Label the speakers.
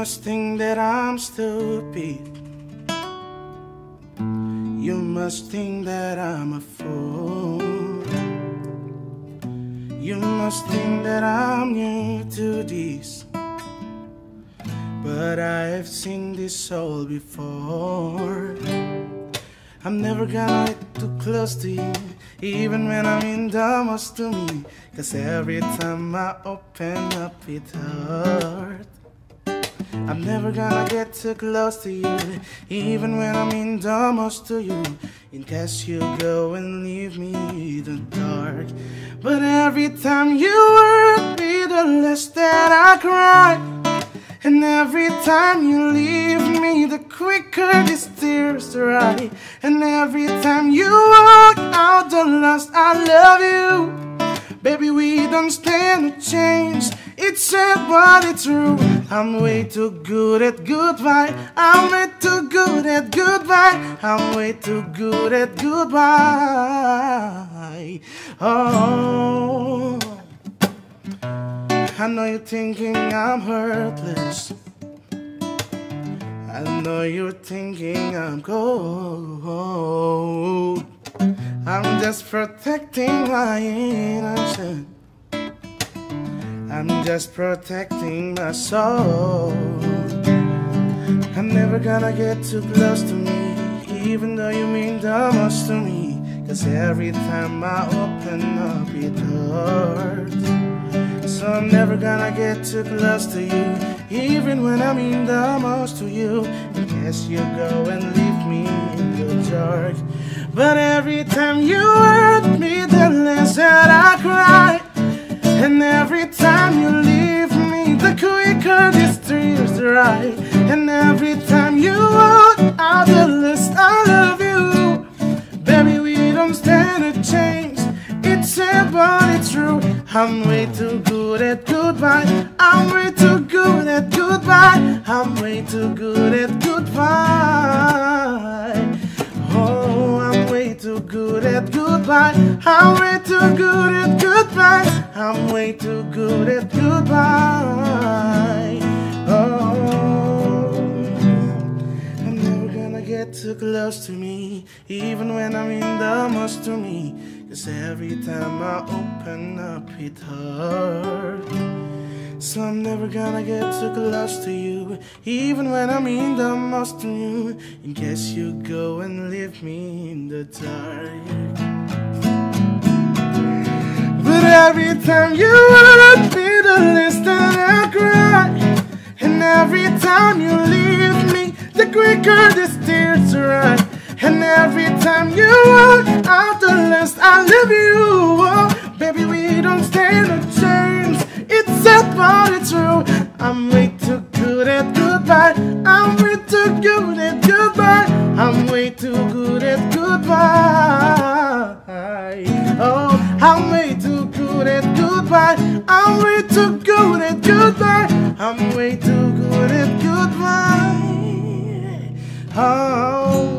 Speaker 1: must think that I'm stupid. You must think that I'm a fool. You must think that I'm new to this, but I've seen this all before. I'm never gonna get too close to you, even when I'm in the most to me, 'cause every time I open up it hurts. I'm never gonna get too close to you, even when I'm in the most to you, in case you go and leave me in the dark. But every time you hurt me, the less that I cry. And every time you leave me, the quicker these tears dry. And every time you walk out, the less I love you. Baby, we don't stand a chance. It's sad but it's true. I'm way too good at goodbye. I'm way too good at goodbye. I'm way too good at goodbye. Oh, I know you're thinking I'm heartless. I know you're thinking I'm cold. I'm just protecting my innocence. I'm just protecting my soul. I'm never gonna get too close to me, even though you mean the most to me, 'cause every time I open up it hurts. So I'm never gonna get too close to you, even when I mean the most to you, in case you go and leave me in the dark. But every time you hurt me, the less that I cry. And every time you leave me, the quicker these tears dry. And every time you walk out, the less I love you. Baby, we don't stand a chance. It's sad but it's true. I'm way too good at goodbye. I'm way too good at goodbye. I'm way too good at goodbye. Oh, I'm way too good at goodbye. I'm way too good at goodbye. I'm way too good at goodbye. Oh, I'm never gonna get too close to me, even when I'm in the most to me, 'cause every time I open up it hurts. So I'm never gonna get too close to you, even when I'm in the most to you, in case you go and leave me in the dark. But every time you hurt me, the less that I cry. And every time you leave me, the quicker these tears dry. And every time you walk out, the less I love you. Oh, baby, we don't stand a chance. It's sad but it's true. I'm way too good at goodbye. I'm way too good at goodbye. I'm way too good at goodbye. Oh, I'm way too good at goodbye. I'm way too good at goodbye. I'm way too good at goodbye. Oh.